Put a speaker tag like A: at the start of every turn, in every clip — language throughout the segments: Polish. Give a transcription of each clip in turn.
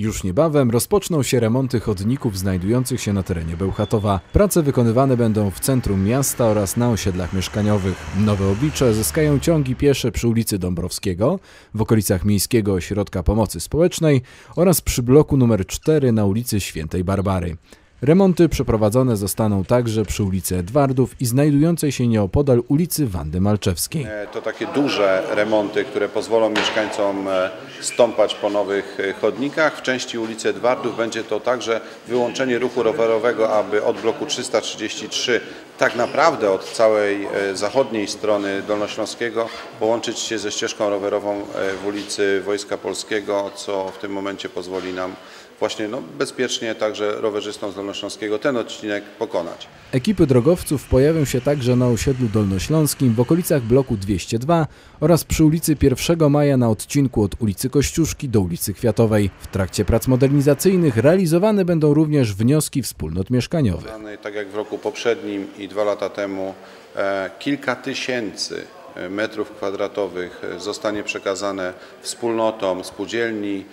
A: Już niebawem rozpoczną się remonty chodników znajdujących się na terenie Bełchatowa. Prace wykonywane będą w centrum miasta oraz na osiedlach mieszkaniowych. Nowe oblicze zyskają ciągi piesze przy ulicy Dąbrowskiego, w okolicach Miejskiego Ośrodka Pomocy Społecznej oraz przy bloku nr 4 na ulicy Świętej Barbary. Remonty przeprowadzone zostaną także przy ulicy Edwardów i znajdującej się nieopodal ulicy Wandy Malczewskiej.
B: To takie duże remonty, które pozwolą mieszkańcom stąpać po nowych chodnikach. W części ulicy Edwardów będzie to także wyłączenie ruchu rowerowego, aby od bloku 333 tak naprawdę od całej zachodniej strony Dolnośląskiego połączyć się ze ścieżką rowerową w ulicy Wojska Polskiego, co w tym momencie pozwoli nam właśnie bezpiecznie także rowerzystom z Dolnośląskiego ten odcinek pokonać.
A: Ekipy drogowców pojawią się także na osiedlu dolnośląskim w okolicach bloku 202 oraz przy ulicy 1 Maja na odcinku od ulicy Kościuszki do ulicy Kwiatowej. W trakcie prac modernizacyjnych realizowane będą również wnioski wspólnot mieszkaniowych.
B: Tak jak w roku poprzednim i 2 lata temu kilka tysięcy metrów kwadratowych zostanie przekazane wspólnotom spółdzielni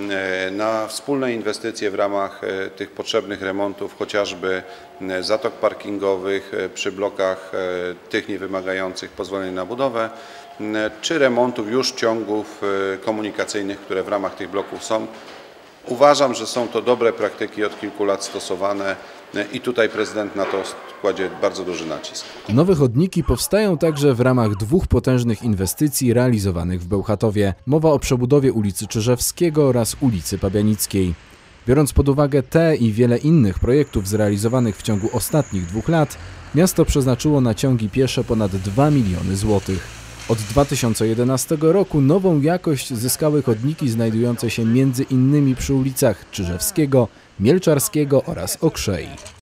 B: na wspólne inwestycje w ramach tych potrzebnych remontów, chociażby zatok parkingowych przy blokach tych niewymagających pozwoleń na budowę, czy remontów już ciągów komunikacyjnych, które w ramach tych bloków są. Uważam, że są to dobre praktyki od kilku lat stosowane i tutaj prezydent na to kładzie bardzo duży nacisk.
A: Nowe chodniki powstają także w ramach 2 potężnych inwestycji realizowanych w Bełchatowie. Mowa o przebudowie ulicy Czyżewskiego oraz ulicy Pabianickiej. Biorąc pod uwagę te i wiele innych projektów zrealizowanych w ciągu ostatnich 2 lat, miasto przeznaczyło na ciągi piesze ponad 2 miliony złotych. Od 2011 roku nową jakość zyskały chodniki znajdujące się między innymi przy ulicach Czyżewskiego, Mielczarskiego oraz Okrzei.